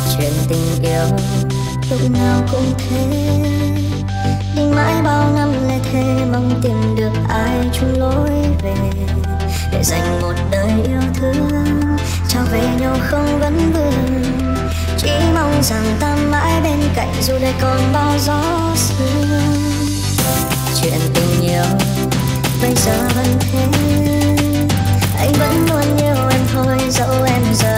Chuyện tình yêu lúc nào cũng thế, định mãi bao năm lê thế, mong tìm được ai chung lối về, để dành một đời yêu thương trao về nhau không vấn vương. Chỉ mong rằng ta mãi bên cạnh dù đời còn bao gió sương. Chuyện tình yêu bây giờ vẫn thế, anh vẫn luôn yêu em thôi dẫu em giờ